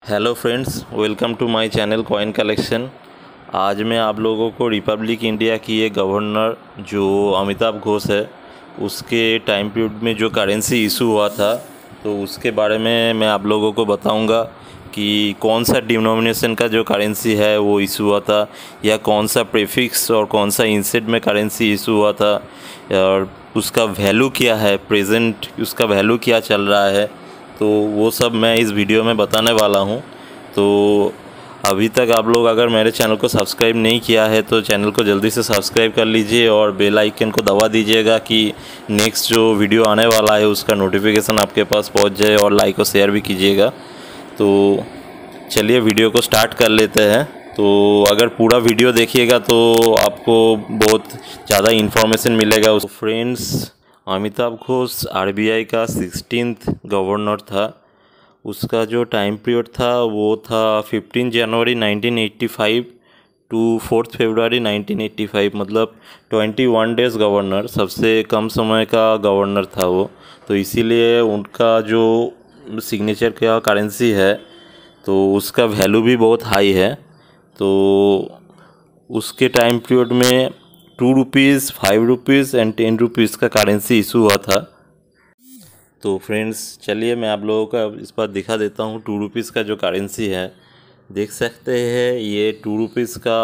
Hello friends, welcome to my channel coin collection. आज मैं आप लोगों को रिपब्लिक इंडिया की एक गवर्नर जो अमिताभ घोष है उसके टाइम पीरियड में जो करेंसी इशू हुआ था तो उसके बारे में मैं आप लोगों को बताऊंगा कि कौन सा डिनोमिनेशन का जो करेंसी है वो इशू हुआ था, या कौन सा प्रीफिक्स और कौन सा इंसेट में करेंसी इशू हुआ था, और उसका वैल्यू क्या है, प्रेजेंट उसका वैल्यू क्या चल रहा है। तो वो सब मैं इस वीडियो में बताने वाला हूँ। तो अभी तक आप लोग अगर मेरे चैनल को सब्सक्राइब नहीं किया है तो चैनल को जल्दी से सब्सक्राइब कर लीजिए और बेल आइकन को दबा दीजिएगा कि नेक्स्ट जो वीडियो आने वाला है उसका नोटिफिकेशन आपके पास पहुंच जाए, और लाइक और शेयर भी कीजिएगा। तो चलिए वीडियो को स्टार्ट कर लेते हैं। तो अगर पूरा वीडियो देखिएगा तो आपको बहुत ज़्यादा इन्फॉर्मेशन मिलेगा। तो फ्रेंड्स, अमिताभ घोष आरबीआई का 16th गवर्नर था। उसका जो टाइम पीरियड था वो था 15 जनवरी 1985 टू 4 फरवरी 1985, मतलब 21 डेज़ गवर्नर, सबसे कम समय का गवर्नर था वो। तो इसीलिए उनका जो सिग्नेचर का करेंसी है तो उसका वैल्यू भी बहुत हाई है। तो उसके टाइम पीरियड में 2 रुपीज़, 5 रुपीज़ एंड 10 रुपीज़ का करेंसी इशू हुआ था। तो फ्रेंड्स चलिए मैं आप लोगों का इस बार दिखा देता हूँ। 2 रुपीज़ का जो करेंसी है देख सकते हैं, ये 2 रुपीज़ का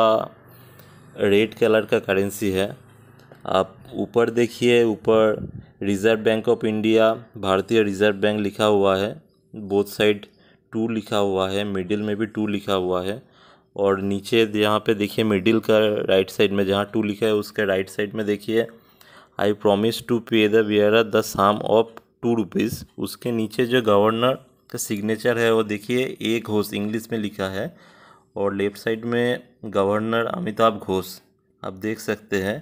रेड कलर का करेंसी है। आप ऊपर देखिए, ऊपर रिज़र्व बैंक ऑफ इंडिया, भारतीय रिज़र्व बैंक लिखा हुआ है। बोथ साइड 2 लिखा हुआ है, मिडिल में भी 2 लिखा हुआ है। और नीचे यहाँ पे देखिए मिडिल का राइट साइड में जहाँ 2 लिखा है उसके राइट साइड में देखिए I promise to pay the bearer the sum of 2 rupees. उसके नीचे जो गवर्नर का सिग्नेचर है वो देखिए ए घोष इंग्लिश में लिखा है, और लेफ्ट साइड में गवर्नर अमिताभ घोष आप देख सकते हैं।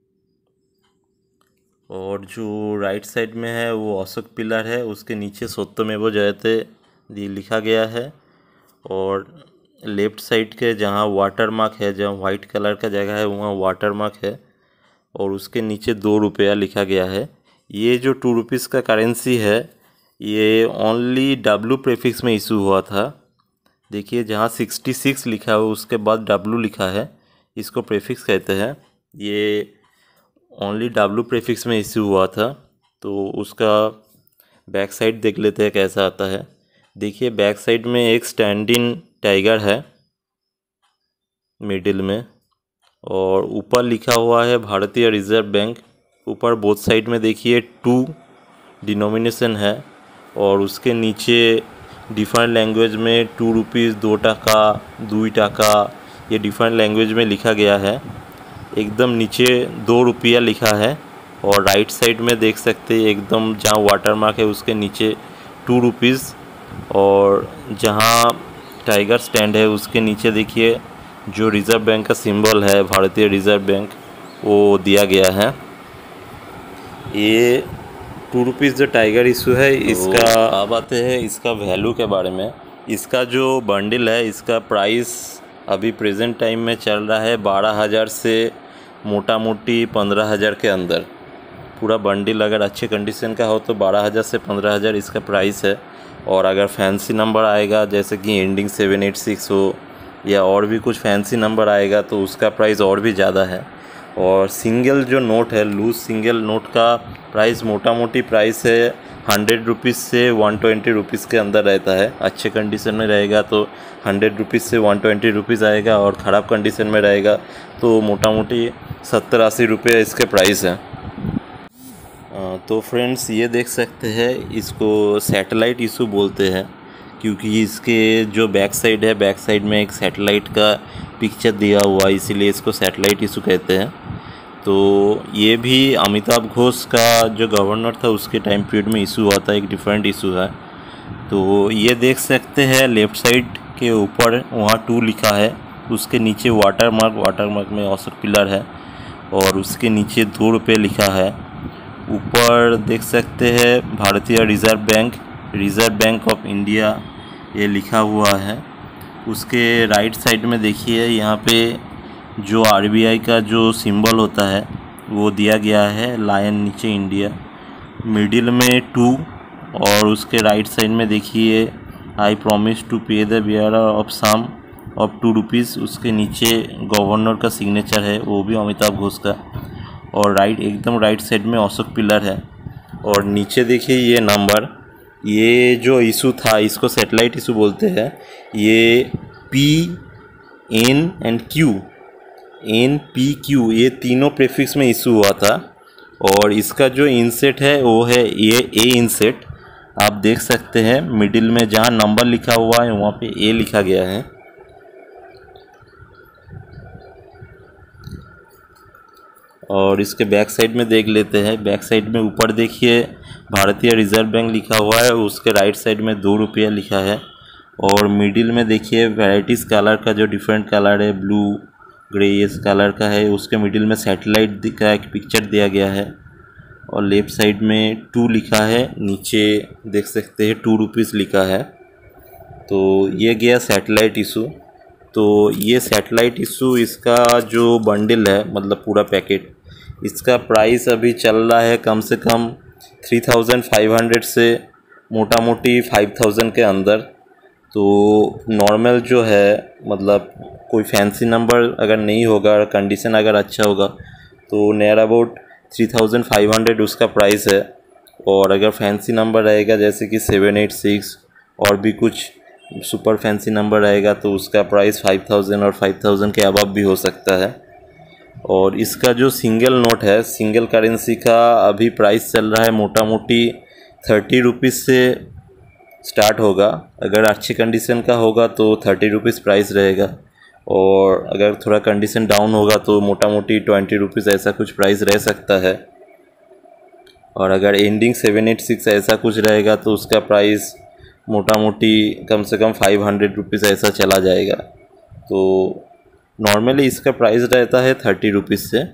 और जो राइट साइड में है वो अशोक पिलर है, उसके नीचे सत्यमेव जयते लिखा गया है। और लेफ्ट साइड के जहाँ वाटर मार्क है, जहाँ वाइट कलर का जगह है वहाँ वाटर मार्क है, और उसके नीचे 2 रुपया लिखा गया है। ये जो 2 रुपीज़ का करेंसी है ये ओनली डब्लू प्रीफिक्स में इशू हुआ था। देखिए जहाँ 66 लिखा है उसके बाद डब्लू लिखा है, इसको प्रीफिक्स कहते हैं। ये ओनली डब्लू प्रीफिक्स में इशू हुआ था। तो उसका बैक साइड देख लेते हैं कैसा आता है। देखिए बैक साइड में एक स्टैंडिंग टाइगर है मिडिल में, और ऊपर लिखा हुआ है भारतीय रिजर्व बैंक। ऊपर बोथ साइड में देखिए 2 डिनोमिनेशन है, और उसके नीचे डिफरेंट लैंग्वेज में 2 रुपीज़, 2 टाका, 2 टाका, ये डिफरेंट लैंग्वेज में लिखा गया है। एकदम नीचे 2 रुपया लिखा है, और राइट साइड में देख सकते हैं एकदम जहाँ वाटर मार्क है उसके नीचे 2 रुपीज़, और जहाँ टाइगर स्टैंड है उसके नीचे देखिए जो रिज़र्व बैंक का सिंबल है, भारतीय रिज़र्व बैंक, वो दिया गया है। ये 2 रुपीज़ जो टाइगर इशू है इसका अब आते हैं इसका वैल्यू के बारे में। इसका जो बंडल है इसका प्राइस अभी प्रेजेंट टाइम में चल रहा है 12,000 से मोटा मोटी 15,000 के अंदर। पूरा बंडल अगर अच्छे कंडीशन का हो तो 12,000 से 15,000 इसका प्राइस है। और अगर फैंसी नंबर आएगा जैसे कि एंडिंग 786 हो या और भी कुछ फैंसी नंबर आएगा तो उसका प्राइस और भी ज़्यादा है। और सिंगल जो नोट है, लूज सिंगल नोट का प्राइस मोटा मोटी प्राइस है 100 रुपीज़ से 120 रुपीज़ के अंदर रहता है। अच्छे कंडीशन में रहेगा तो 100 रुपीज़ से 120 रुपीज़ आएगा, और ख़राब कंडीशन में रहेगा तो मोटा मोटी 70-80 रुपये इसके प्राइस है। तो फ्रेंड्स ये देख सकते हैं, इसको सैटेलाइट इशू बोलते हैं क्योंकि इसके जो बैक साइड है, बैक साइड में एक सैटेलाइट का पिक्चर दिया हुआ है, इसीलिए इसको सैटेलाइट इशू कहते हैं। तो ये भी अमिताभ घोष का जो गवर्नर था उसके टाइम पीरियड में इशू हुआ था, एक डिफरेंट इशू है। तो ये देख सकते हैं लेफ़्ट साइड के ऊपर वहाँ 2 लिखा है, उसके नीचे वाटर मार्क में अशोक पिलर है, और उसके नीचे 2 रुपये लिखा है। ऊपर देख सकते हैं भारतीय रिज़र्व बैंक ऑफ इंडिया ये लिखा हुआ है। उसके राइट साइड में देखिए यहाँ पे जो आरबीआई का जो सिंबल होता है वो दिया गया है, लायन नीचे इंडिया, मिडिल में 2, और उसके राइट साइड में देखिए I promise to pay the bearer of sum of 2 rupees. उसके नीचे गवर्नर का सिग्नेचर है, वो भी अमिताभ घोष का। और एकदम राइट साइड में अशोक पिलर है। और नीचे देखिए ये नंबर, ये जो इशू था इसको सैटेलाइट इशू बोलते हैं। ये PNQ ये तीनों प्रीफिक्स में इशू हुआ था। और इसका जो इनसेट है वो है ये ए इनसेट। आप देख सकते हैं मिडिल में जहाँ नंबर लिखा हुआ है वहाँ पे ए लिखा गया है। और इसके बैक साइड में देख लेते हैं। बैक साइड में ऊपर देखिए भारतीय रिजर्व बैंक लिखा हुआ है, उसके राइट साइड में 2 रुपया लिखा है। और मिडिल में देखिए वैराइटीज़ कलर का जो डिफरेंट कलर है, ब्लू ग्रे इस कलर का है, उसके मिडिल में सैटेलाइट का एक पिक्चर दिया गया है। और लेफ्ट साइड में 2 लिखा है, नीचे देख सकते हैं 2 रुपीज़ लिखा है। तो ये गया सैटेलाइट इशू। तो ये सैटेलाइट इशू इसका जो बंडल है मतलब पूरा पैकेट, इसका प्राइस अभी चल रहा है कम से कम 3500 से मोटा मोटी 5000 के अंदर। तो नॉर्मल जो है मतलब कोई फैंसी नंबर अगर नहीं होगा, कंडीशन अगर अच्छा होगा तो नियर अबाउट 3500 उसका प्राइस है। और अगर फैंसी नंबर रहेगा जैसे कि 786 और भी कुछ सुपर फैंसी नंबर रहेगा तो उसका प्राइस 5000 और 5000 के अबव भी हो सकता है। और इसका जो सिंगल नोट है, सिंगल करेंसी का अभी प्राइस चल रहा है मोटा मोटी 30 रुपीज़ से स्टार्ट होगा। अगर अच्छी कंडीशन का होगा तो 30 रुपीज़ प्राइस रहेगा। और अगर थोड़ा कंडीशन डाउन होगा तो मोटा मोटी 20 रुपीज़ ऐसा कुछ प्राइस रह सकता है। और अगर एंडिंग 786 ऐसा कुछ रहेगा तो उसका प्राइस मोटा मोटी कम से कम 500 रुपीज़ ऐसा चला जाएगा। तो नॉर्मली इसका प्राइस रहता है 30 रुपीज़ से।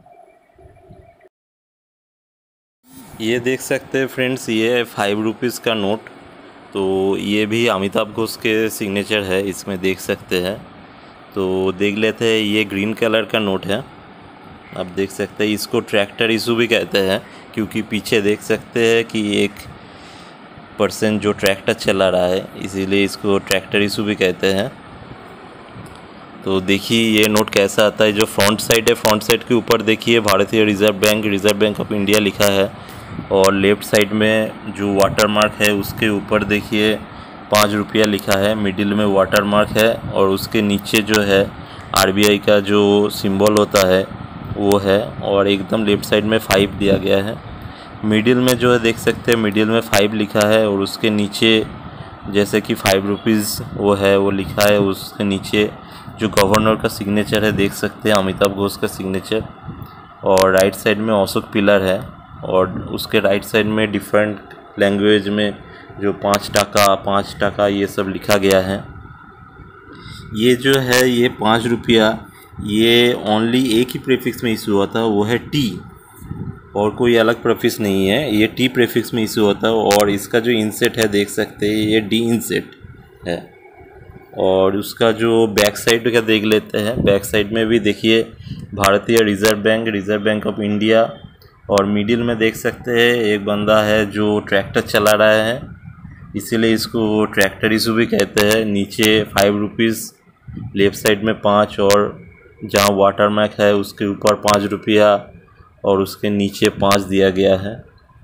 ये देख सकते हैं फ्रेंड्स, ये है 5 रुपीज़ का नोट। तो ये भी अमिताभ घोष के सिग्नेचर है, इसमें देख सकते हैं। तो देख लेते हैं, ये ग्रीन कलर का नोट है। आप देख सकते हैं इसको ट्रैक्टर इशू भी कहते हैं, क्योंकि पीछे देख सकते हैं कि एक पर्सन जो ट्रैक्टर चला रहा है, इसीलिए इसको ट्रैक्टर इशू भी कहते हैं। तो देखिए ये नोट कैसा आता है। जो फ्रंट साइड है, फ्रंट साइड के ऊपर देखिए भारतीय रिजर्व बैंक ऑफ इंडिया लिखा है। और लेफ़्ट साइड में जो वाटर मार्क है उसके ऊपर देखिए 5 रुपया लिखा है, मिडिल में वाटर मार्क है। और उसके नीचे जो है RBI का जो सिंबल होता है वो है। और एकदम लेफ़्ट साइड में 5 दिया गया है। मिडिल में जो है देख सकते हैं, मिडिल में 5 लिखा है। और उसके नीचे जैसे कि 5 रुपीज़ वो है वो लिखा है। उसके नीचे जो गवर्नर का सिग्नेचर है देख सकते हैं, अमिताभ घोष का सिग्नेचर। और राइट साइड में अशोक पिलर है। और उसके राइट साइड में डिफरेंट लैंग्वेज में जो 5 टका ये सब लिखा गया है। ये जो है ये 5 रुपया, ये ओनली एक ही प्रीफिक्स में इशू हुआ था, वो है टी। और कोई अलग प्रीफिक्स नहीं है, ये टी प्रीफिक्स में इशू होता है। और इसका जो इंसेट है देख सकते हैं, ये डी इंसेट है। और उसका जो बैक साइड का देख लेते हैं। बैक साइड में भी देखिए भारतीय रिजर्व बैंक ऑफ इंडिया। और मिडिल में देख सकते हैं एक बंदा है जो ट्रैक्टर चला रहा है, इसीलिए इसको ट्रैक्टर इशू भी कहते हैं। नीचे 5 रुपीज़, लेफ़्ट साइड में 5 और जहाँ वाटर मार्क है उसके ऊपर 5 रुपया और उसके नीचे 5 दिया गया है।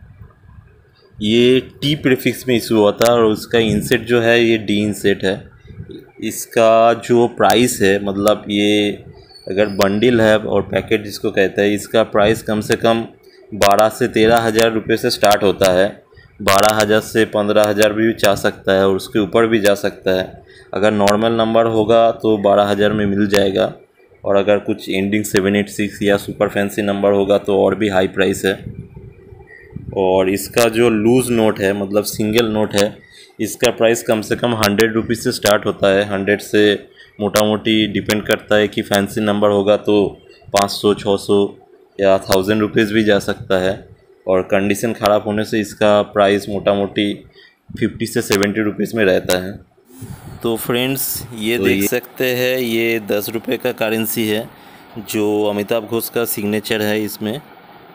ये टी प्रीफिक्स में इशू हुआ था। और उसका इंसेट जो है ये डी इंसेट है। इसका जो प्राइस है मतलब ये अगर बंडल है और पैकेट जिसको कहते हैं, इसका प्राइस कम से कम 12 से 13 हज़ार रुपये से स्टार्ट होता है। 12,000 से 15,000 भी जा सकता है और उसके ऊपर भी जा सकता है। अगर नॉर्मल नंबर होगा तो 12,000 में मिल जाएगा। और अगर कुछ एंडिंग 786 या सुपर फैंसी नंबर होगा तो और भी हाई प्राइस है। और इसका जो लूज़ नोट है मतलब सिंगल नोट है, इसका प्राइस कम से कम 100 रुपीज़ से स्टार्ट होता है। 100 से मोटा मोटी डिपेंड करता है कि फैंसी नंबर होगा तो 500, 600 या 1000 रुपीज़ भी जा सकता है। और कंडीशन ख़राब होने से इसका प्राइस मोटा मोटी 50 से 70 रुपीज़ में रहता है। तो फ्रेंड्स ये देख सकते हैं, ये 10 रुपये का करेंसी है जो अमिताभ घोष का सिग्नेचर है इसमें।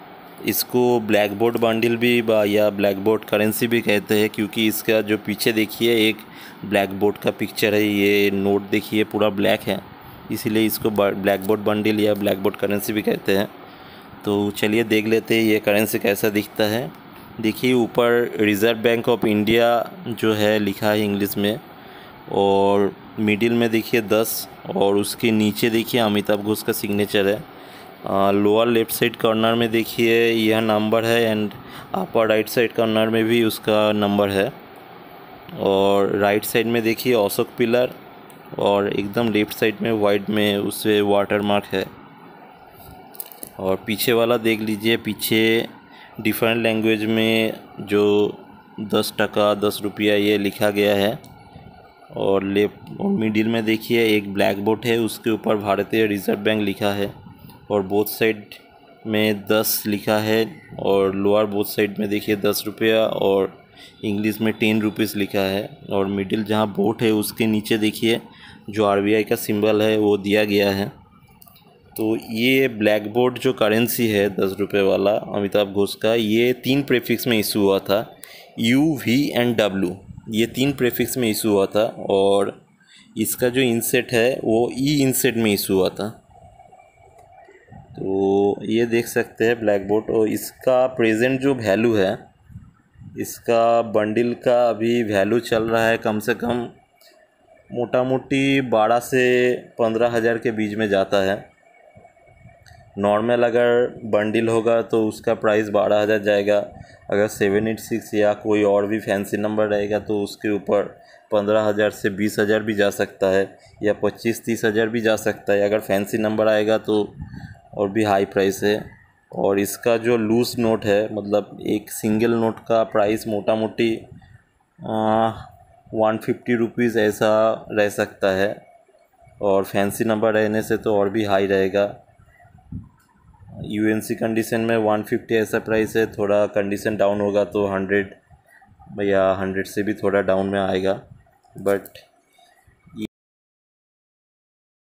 इसको ब्लैक बोर्ड बंडल भी या ब्लैक बोर्ड करेंसी भी कहते हैं, क्योंकि इसका जो पीछे देखिए एक ब्लैक बोर्ड का पिक्चर है। ये नोट देखिए पूरा ब्लैक है, इसीलिए इसको ब्लैक बोर्ड बंडल या ब्लैक बोर्ड करेंसी भी कहते हैं। तो चलिए देख लेते हैं ये करेंसी कैसा दिखता है। देखिए ऊपर रिज़र्व बैंक ऑफ इंडिया जो है लिखा है इंग्लिश में, और मिडिल में देखिए 10, और उसके नीचे देखिए अमिताभ घोष का सिग्नेचर है। लोअर लेफ़्ट साइड कॉर्नर में देखिए यह नंबर है, and upper right side corner में भी उसका नंबर है। और राइट साइड में देखिए अशोक पिलर, और एकदम लेफ़्ट साइड में वाइट में उससे वाटर मार्क है। और पीछे वाला देख लीजिए, पीछे डिफरेंट लैंग्वेज में जो 10 टका 10 रुपया ये लिखा गया है। और लेफ्ट और मिडिल में देखिए एक ब्लैक बोर्ड है, उसके ऊपर भारतीय रिजर्व बैंक लिखा है, और बोथ साइड में 10 लिखा है, और लोअर बोथ साइड में देखिए 10 रुपया और इंग्लिश में 10 रुपीज़ लिखा है। और मिडिल जहाँ बोर्ड है उसके नीचे देखिए जो आरबीआई का सिंबल है वो दिया गया है। तो ये ब्लैक बोर्ड जो करेंसी है 10 रुपये वाला अमिताभ घोष का, ये 3 प्रीफिक्स में इशू हुआ था, U, V एंड W, ये 3 प्रीफिक्स में इशू हुआ था। और इसका जो इंसेट है वो ई इंसेट में इशू हुआ था। तो ये देख सकते हैं ब्लैक बोर्ड। और इसका प्रेजेंट जो वैल्यू है, इसका बंडल का अभी वैल्यू चल रहा है कम से कम मोटा मोटी 12 से 15 हज़ार के बीच में जाता है। नॉर्मल अगर बंडल होगा तो उसका प्राइस 12,000 जाएगा। अगर 786 या कोई और भी फैंसी नंबर रहेगा तो उसके ऊपर 15,000 से 20,000 भी जा सकता है, या 25-30 हज़ार भी जा सकता है। अगर फैंसी नंबर आएगा तो और भी हाई प्राइस है। और इसका जो लूज़ नोट है, मतलब एक सिंगल नोट का प्राइस मोटा मोटी 150 रुपीज़ ऐसा रह सकता है, और फैंसी नंबर रहने से तो और भी हाई रहेगा। यूएनसी कंडीशन में 150 ऐसा प्राइस है, थोड़ा कंडीशन डाउन होगा तो 100 या 100 से भी थोड़ा डाउन में आएगा। बट